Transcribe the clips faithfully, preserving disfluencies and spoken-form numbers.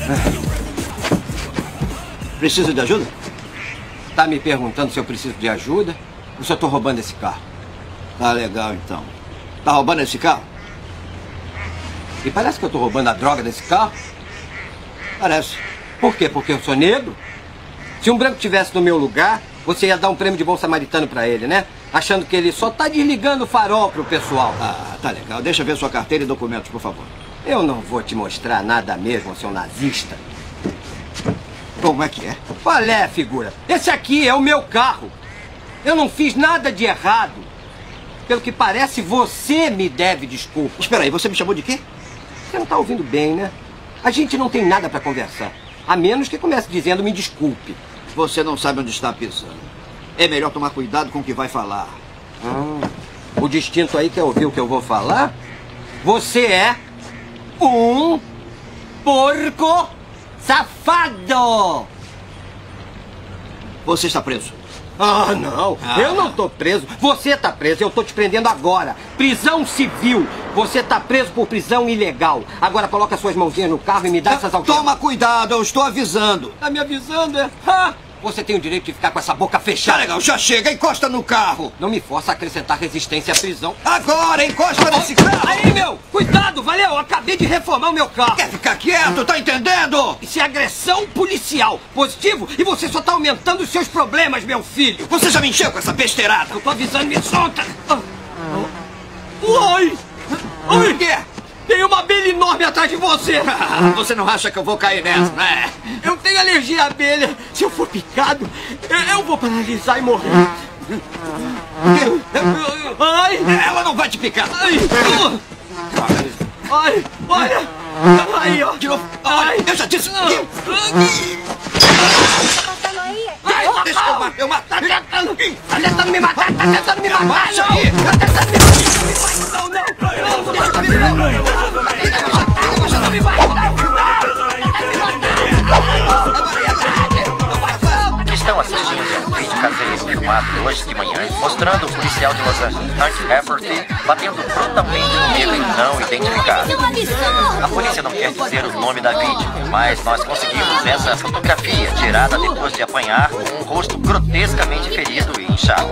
Precisa de ajuda? Tá me perguntando se eu preciso de ajuda ou se eu tô roubando esse carro? Tá legal, então. Tá roubando esse carro? E parece que eu tô roubando a droga desse carro? Parece. Por quê? Porque eu sou negro? Se um branco tivesse no meu lugar, você ia dar um prêmio de bom samaritano pra ele, né? Achando que ele só tá desligando o farol pro pessoal. Ah, tá legal. Deixa eu ver sua carteira e documentos, por favor. Eu não vou te mostrar nada mesmo, seu nazista. Como é que é? Qual é, figura? Esse aqui é o meu carro. Eu não fiz nada de errado. Pelo que parece, você me deve desculpa. Espera aí, você me chamou de quê? Você não tá ouvindo bem, né? A gente não tem nada pra conversar. A menos que comece dizendo me desculpe. Você não sabe onde está pisando. É melhor tomar cuidado com o que vai falar. Ah, o distinto aí quer ouvir o que eu vou falar? Você é um porco safado! Você está preso. Ah, não. Ah. Eu não tô preso. Você tá preso. Eu tô te prendendo agora. Prisão civil. Você tá preso por prisão ilegal. Agora coloca suas mãozinhas no carro e me dá essas algemas. Toma cuidado, eu estou avisando. Tá me avisando, é? Ha! Você tem o direito de ficar com essa boca fechada. Tá legal, já chega, encosta no carro. Não me força a acrescentar resistência à prisão. Agora, encosta nesse carro. Aí, meu, cuidado, valeu, eu acabei de reformar o meu carro. Quer ficar quieto, tá entendendo? Isso é agressão policial, positivo, e você só tá aumentando os seus problemas, meu filho. Você já me encheu com essa besteirada. Eu tô avisando, me solta. Oi! Oi! O quê? Tem uma abelha enorme atrás de você! Você não acha que eu vou cair nessa, né? Eu tenho alergia à abelha. Se eu for picado, eu vou paralisar e morrer. Ai! Ela não vai te picar! Ai! Ai! Olha! Aí, ó! De novo! Ai! Eu já disse! Ai! Deixa eu matar! Eu matar! Tá tentando! Tá tentando me matar! Tá tentando me matar! Abaixa Não! aí! Tá tentando me matar! Não, não! Não! Deixa eu me matar! Deixa eu me matar! Estão assistindo a um vídeo caseiro filmado hoje de manhã, mostrando o policial de Los Angeles, Hank Rafferty, batendo prontamente no negro não identificado. A polícia não quer dizer o nome da vítima, mas nós conseguimos essa fotografia tirada depois de apanhar com um rosto grotescamente ferido e inchado.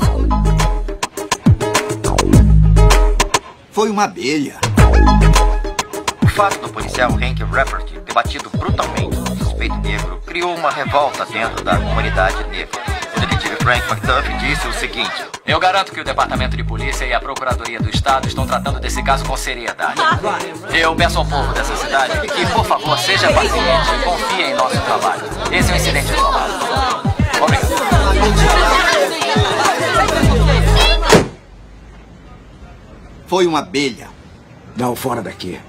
Foi uma abelha. O fato do policial Hank Rafferty ter batido brutalmente no suspeito negro criou uma revolta dentro da comunidade negra. O detetive Frank McDuff disse o seguinte: eu garanto que o Departamento de Polícia e a Procuradoria do Estado estão tratando desse caso com seriedade. Eu peço ao povo dessa cidade que, por favor, seja paciente e confie em nosso trabalho. Esse é um incidente isolado. Obrigado. Foi uma abelha. Dá-o fora daqui.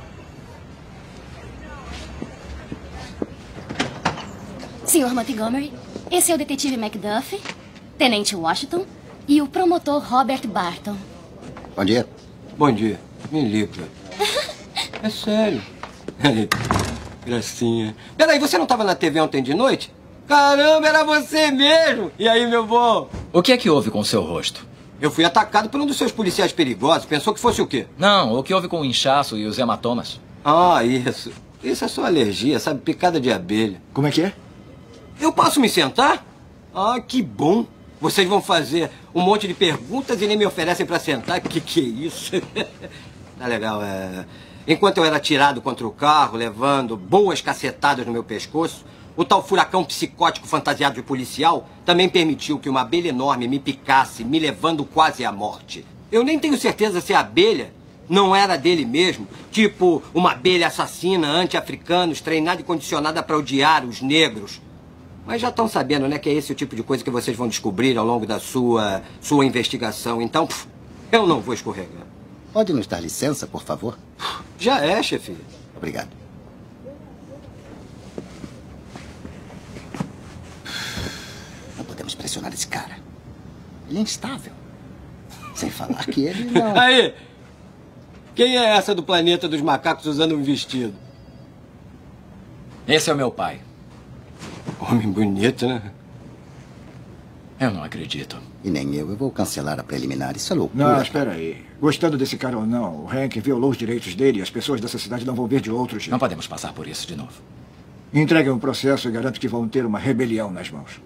senhor Montgomery, esse é o detetive Macduff, tenente Washington e o promotor Robert Barton. Bom dia. Bom dia. Me liga. É sério. Gracinha. Peraí, você não estava na T V ontem de noite? Caramba, era você mesmo! E aí, meu bom? O que é que houve com o seu rosto? Eu fui atacado por um dos seus policiais perigosos. Pensou que fosse o quê? Não, o que houve com o inchaço e os hematomas? Ah, isso. Isso é só alergia, sabe? Picada de abelha. Como é que é? Eu posso me sentar? Ah, que bom. Vocês vão fazer um monte de perguntas e nem me oferecem pra sentar. Que que é isso? Tá legal, é... Enquanto eu era atirado contra o carro, levando boas cacetadas no meu pescoço, o tal furacão psicótico fantasiado de policial também permitiu que uma abelha enorme me picasse, me levando quase à morte. Eu nem tenho certeza se a abelha não era dele mesmo, tipo uma abelha assassina anti-africanos, treinada e condicionada para odiar os negros. Mas já estão sabendo, né, que é esse o tipo de coisa que vocês vão descobrir ao longo da sua, sua investigação. Então, pff, eu não vou escorregar. Pode nos dar licença, por favor? Já é, chefe. Obrigado. Não podemos pressionar esse cara. Ele é instável. Sem falar que ele não... Aí! Quem é essa do planeta dos macacos usando um vestido? Esse é o meu pai. Homem bonito, né? Eu não acredito. E nem eu. Eu vou cancelar a preliminar. Isso é loucura. Não, espera aí. Gostando desse cara ou não, o Hank violou os direitos dele e as pessoas dessa cidade não vão ver de outro jeito. Não podemos passar por isso de novo. Entreguem o processo e garanto que vão ter uma rebelião nas mãos.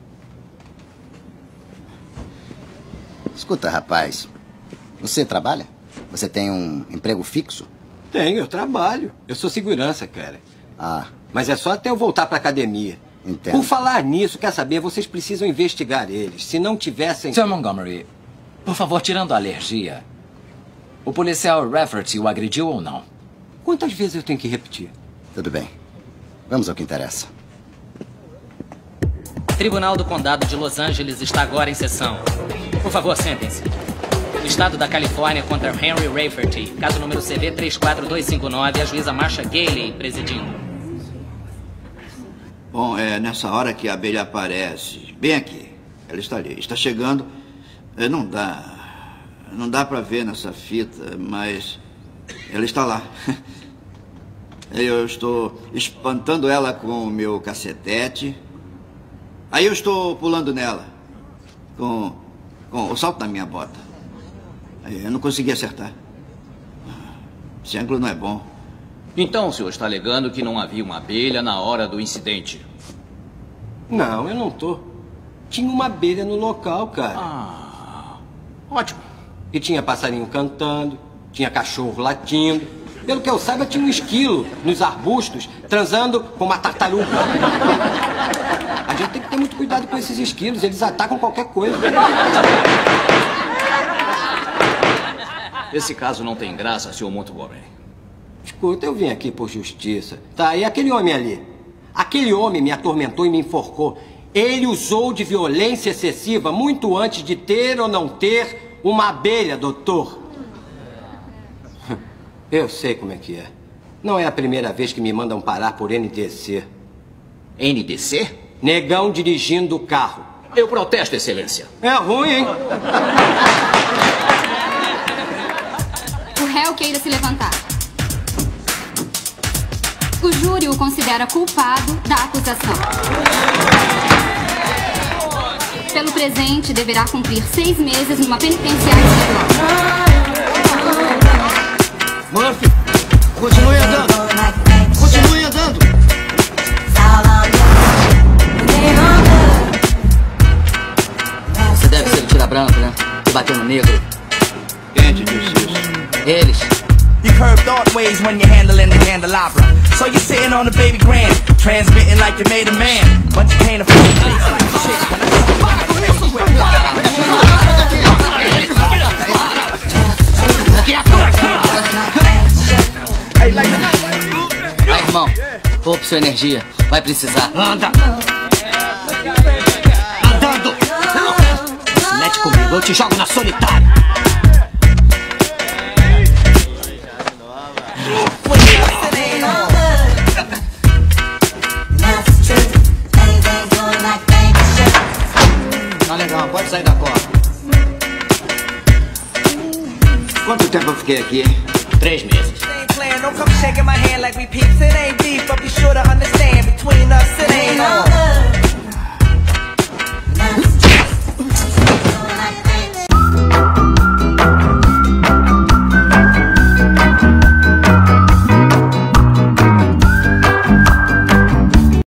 Escuta, rapaz. Você trabalha? Você tem um emprego fixo? Tenho, eu trabalho. Eu sou segurança, cara. Ah. Mas é só até eu voltar pra academia. Entendo. Por falar nisso, quer saber? Vocês precisam investigar eles. Se não tivessem... senhor Montgomery, por favor, tirando a alergia, o policial Rafferty o agrediu ou não? Quantas vezes eu tenho que repetir? Tudo bem. Vamos ao que interessa. Tribunal do Condado de Los Angeles está agora em sessão. Por favor, sentem-se. O Estado da Califórnia contra Henry Rafferty. Caso número C V três quatro dois cinco nove, a juíza Marsha Gailey presidindo. Bom, é nessa hora que a abelha aparece. Bem aqui. Ela está ali. Está chegando. É, não dá. Não dá para ver nessa fita, mas ela está lá. Eu estou espantando ela com o meu cacetete. Aí eu estou pulando nela. Com, com o salto na minha bota. Aí eu não consegui acertar. Esse ângulo não é bom. Então o senhor está alegando que não havia uma abelha na hora do incidente? Não, eu não tô. Tinha uma abelha no local, cara. Ah, ótimo. E tinha passarinho cantando, tinha cachorro latindo. Pelo que eu saiba, tinha um esquilo nos arbustos, transando com uma tartaruga. A gente tem que ter muito cuidado com esses esquilos, eles atacam qualquer coisa. Esse caso não tem graça, senhor Montgomery. Escuta, eu vim aqui por justiça. Tá, e aquele homem ali? Aquele homem me atormentou e me enforcou. Ele usou de violência excessiva muito antes de ter ou não ter uma abelha, doutor. Eu sei como é que é. Não é a primeira vez que me mandam parar por N D C. N D C? Negão dirigindo o carro. Eu protesto, excelência. É ruim, hein? O réu queira se levantar. O júri o considera culpado da acusação. Pelo presente, deverá cumprir seis meses numa penitenciária estadual. Murphy, continue andando. Continue andando. Você deve ser o tira branco, né? Que bateu no negro. Quem te disse isso? Eles. You curve thought ways when you're handling the candelabra. So you're sitting on the baby grand, transmitting like you made a man. But you can't afford Aí, irmão, poupe sua energia. Vai precisar. Anda! Andando! Se mete comigo, eu te jogo na solitária. Tá legal, pode sair da porta. Quanto tempo eu fiquei aqui? Três meses. Don't come shaking my hand like we peeps. It ain't beef, but be sure to understand between us it ain't on.